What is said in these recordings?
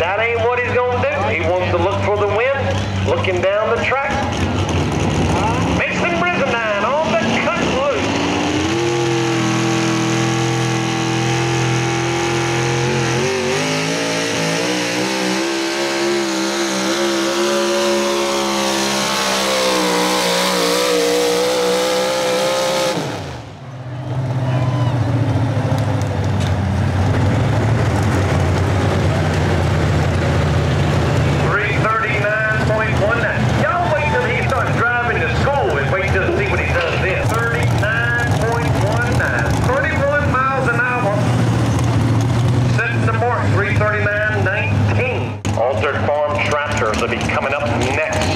that ain't what he's gonna do. He wants to look for the win, looking down the track. Mason Brizendine on the cut loose. Altered Farm Tractors will be coming up next.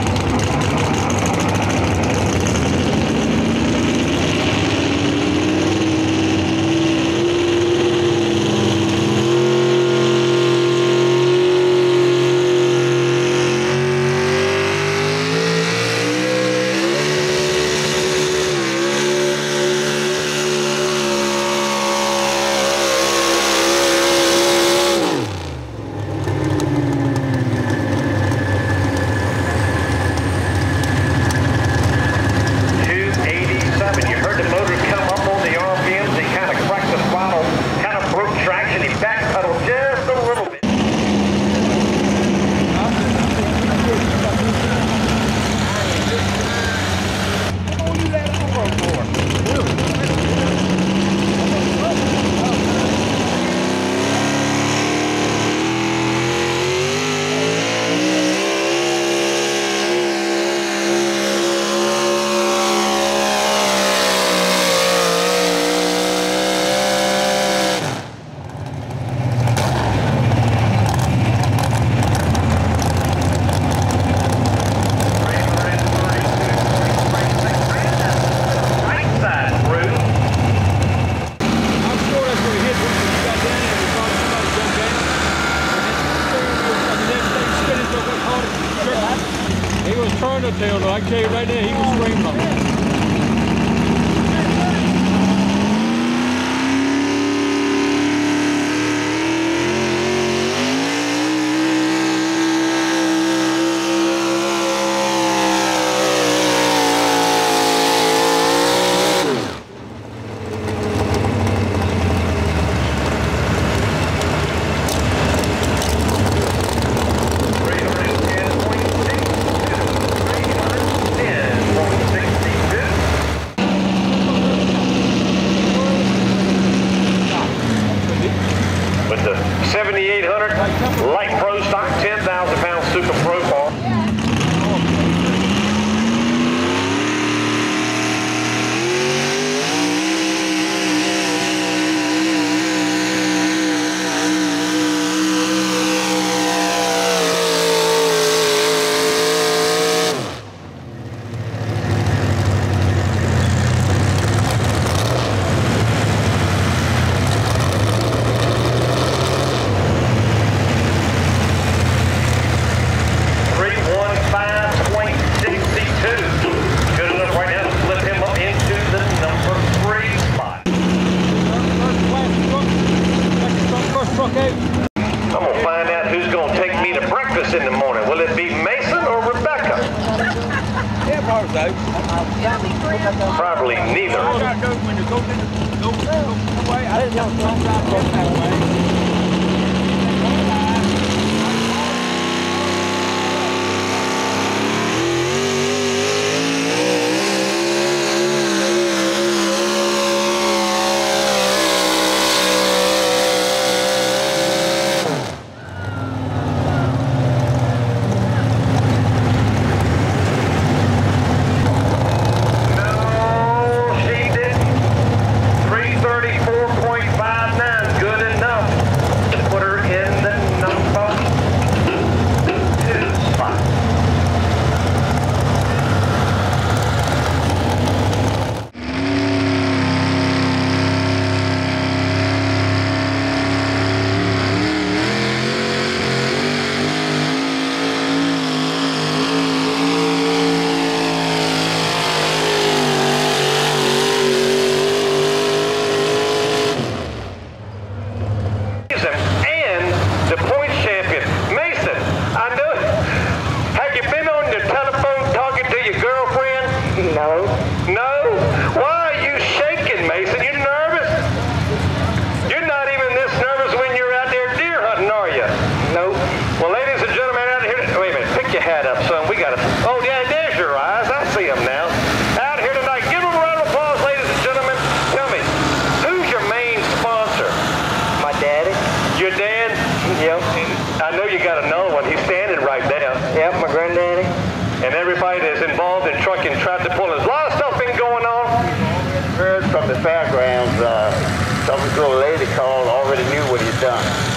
He was trying to tell, though. I can tell you right there, he was screaming on it. With the 7800 Light Pro stock, 10,000 pound Super Pro car. I'm gonna find out who's gonna take me to breakfast in the morning. Will it be Mason or Rebecca? Yeah, probably so. Probably neither. No, she didn't. 334.59, good enough. Madison. Oh, yeah, there's your eyes. I see them now. Out here tonight. Give them a round of applause, ladies and gentlemen. Tell me, who's your main sponsor? My daddy. Your dad? Yep. I know you got another one. He's standing right there. Yep, my granddaddy. And everybody that's involved in trucking tractor pullers. A lot of stuff been going on. Heard from the fairgrounds, some little lady called, already knew what he'd done.